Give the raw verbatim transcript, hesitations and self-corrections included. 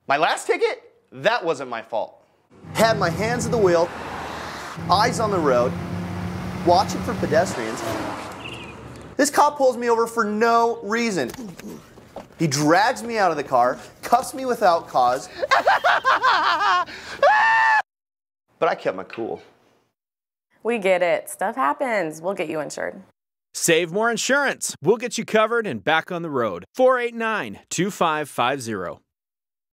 My last ticket? That wasn't my fault. Had my hands at the wheel, eyes on the road, watching for pedestrians. This cop pulls me over for no reason. He drags me out of the car, cuffs me without cause. But I kept my cool. We get it. Stuff happens. We'll get you insured. Save more insurance. We'll get you covered and back on the road. four eight nine, two five five zero.